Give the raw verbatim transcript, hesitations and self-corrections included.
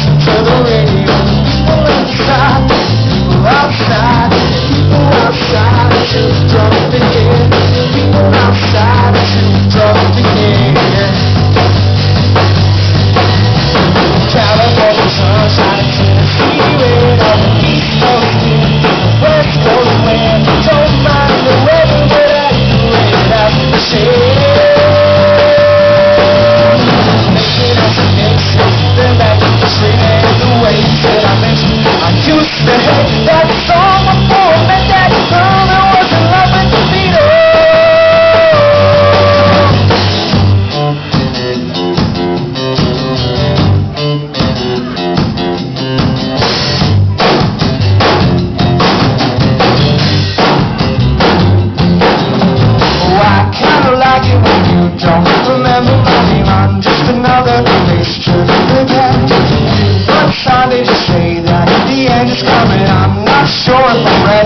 listen to the radio. People inside, people outside, people outside, too drunk to hear. People outside, too drunk to hear. California sunshine, Tennessee rain, on the East Coast wind, West Coast wind. Don't mind the weather, but I do it out in the shade. Making out some mixes, then back to the street and the ways that I mentioned. I used to hate that song before I met that girl that was in love with the Beatles. Don't remember my name, I'm just another face to forget. One side they just say that the end is coming, I'm not sure if I'm ready.